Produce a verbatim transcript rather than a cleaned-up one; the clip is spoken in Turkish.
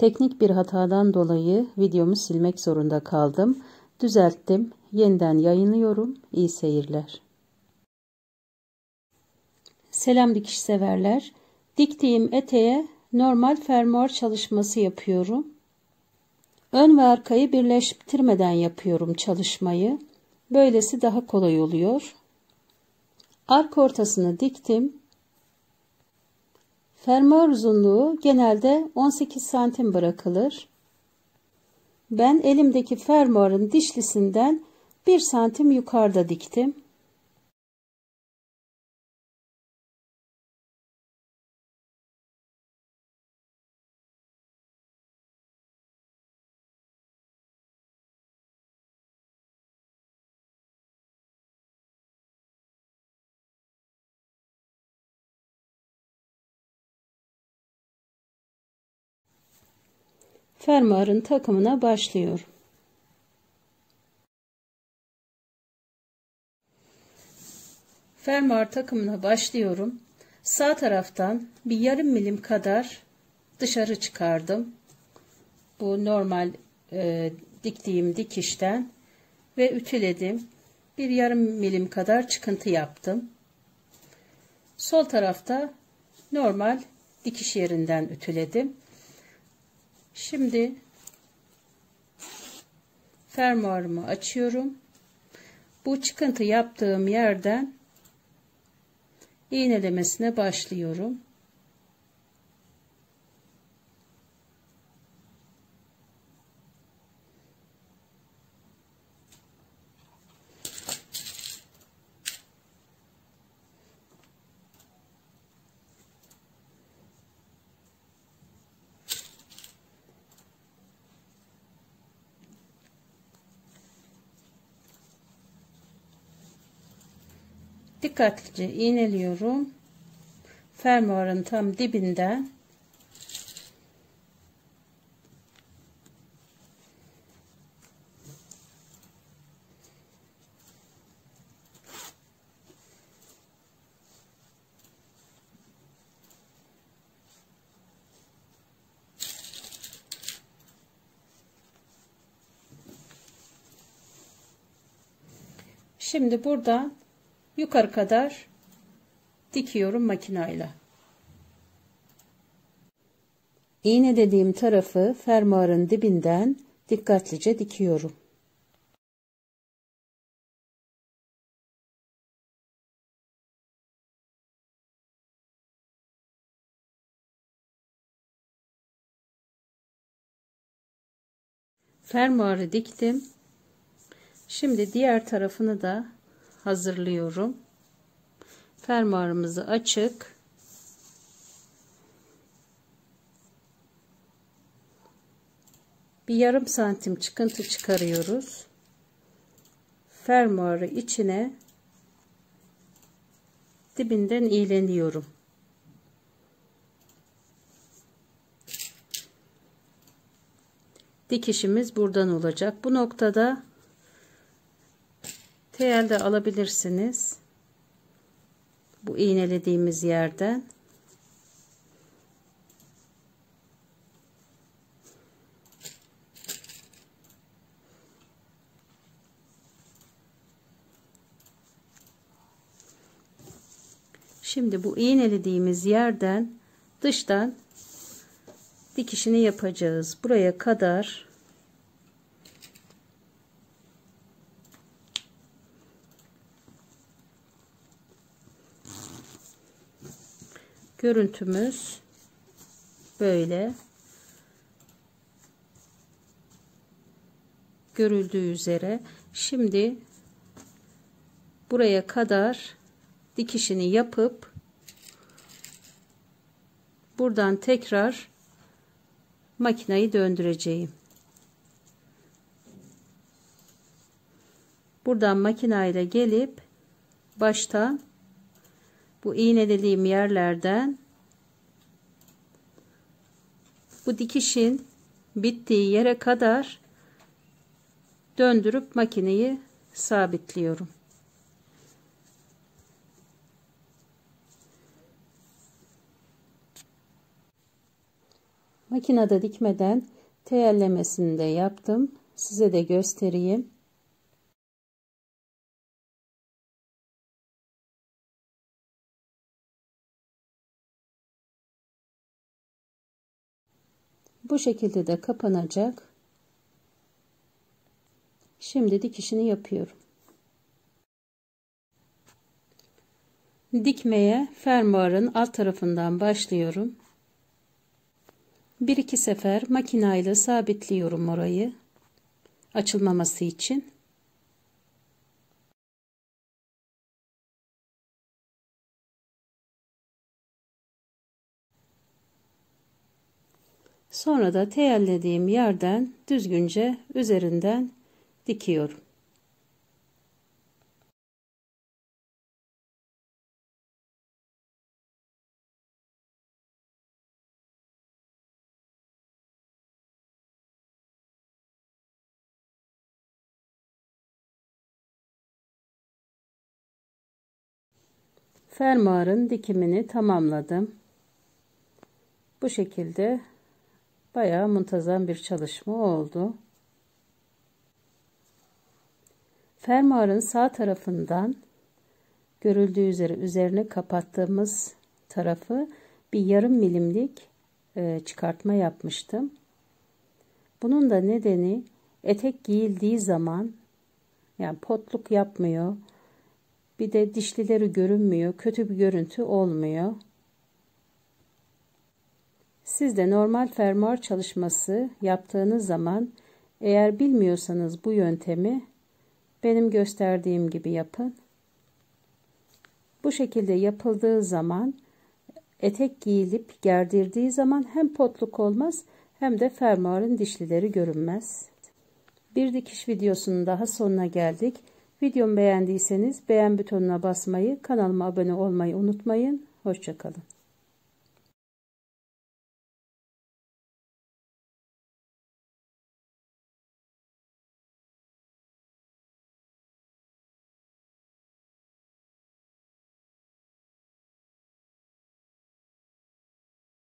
Teknik bir hatadan dolayı videomu silmek zorunda kaldım. Düzelttim. Yeniden yayınlıyorum. İyi seyirler. Selam dikiş severler. Diktiğim eteğe normal fermuar çalışması yapıyorum. Ön ve arkayı birleştirmeden yapıyorum çalışmayı. Böylesi daha kolay oluyor. Arka ortasını diktim. Fermuar uzunluğu genelde on sekiz santim bırakılır. Ben elimdeki fermuarın dişlisinden bir santim yukarıda diktim. Fermuarın takımına başlıyorum. Fermuar takımına başlıyorum. Sağ taraftan bir yarım milim kadar dışarı çıkardım. Bu normal e, diktiğim dikişten ve ütüledim. Bir yarım milim kadar çıkıntı yaptım. Sol tarafta normal dikiş yerinden ütüledim. Şimdi fermuarımı açıyorum. Bu çıkıntı yaptığım yerden iğnelemesine başlıyorum. Dikkatlice iğneliyorum. Fermuarın tam dibinden şimdi buradan yukarı kadar dikiyorum makinayla. İğne dediğim tarafı fermuarın dibinden dikkatlice dikiyorum. Fermuarı diktim. Şimdi diğer tarafını da hazırlıyorum. Fermuarımızı açık, bir yarım santim çıkıntı çıkarıyoruz. Fermuarı içine dibinden iğneliyorum. Dikişimiz buradan olacak. Bu noktada tel de alabilirsiniz. Bu iğnelediğimiz yerden. Şimdi bu iğnelediğimiz yerden dıştan dikişini yapacağız. Buraya kadar görüntümüz böyle. Görüldüğü üzere. Şimdi buraya kadar dikişini yapıp buradan tekrar makinayı döndüreceğim. Buradan makinayla gelip baştan bu iğnelediğim yerlerden bu dikişin bittiği yere kadar döndürüp makineyi sabitliyorum. Makinede dikmeden teyellemesini de yaptım. Size de göstereyim. Bu şekilde de kapanacak. Şimdi dikişini yapıyorum. Dikmeye fermuarın alt tarafından başlıyorum. Bir iki sefer makinayla sabitliyorum orayı, açılmaması için. Sonra da teyellediğim yerden düzgünce üzerinden dikiyorum. Fermuarın dikimini tamamladım. Bu şekilde bayağı muntazam bir çalışma oldu. Fermuarın sağ tarafından görüldüğü üzere üzerine kapattığımız tarafı bir yarım milimlik çıkartma yapmıştım. Bunun da nedeni etek giyildiği zaman yani potluk yapmıyor. Bir de dişlileri görünmüyor. Kötü bir görüntü olmuyor. Siz de normal fermuar çalışması yaptığınız zaman eğer bilmiyorsanız bu yöntemi benim gösterdiğim gibi yapın. Bu şekilde yapıldığı zaman etek giyilip gerdirdiği zaman hem potluk olmaz hem de fermuarın dişlileri görünmez. Bir dikiş videosunun daha sonuna geldik. Videomu beğendiyseniz beğen butonuna basmayı, kanalıma abone olmayı unutmayın. Hoşça kalın.